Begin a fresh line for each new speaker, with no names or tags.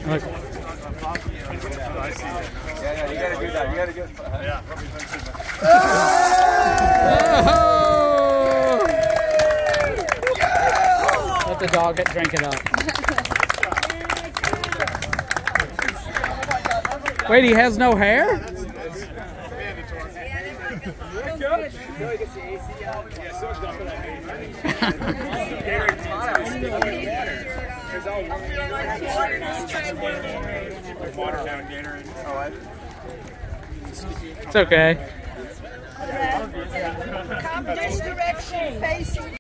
Look.
Yeah, you gotta do that. You gotta do it. Yeah.
Oh! Let the dog drink it up. Wait, he has no hair?
Watertown Gatorade.
It's okay.
Come this direction, facing.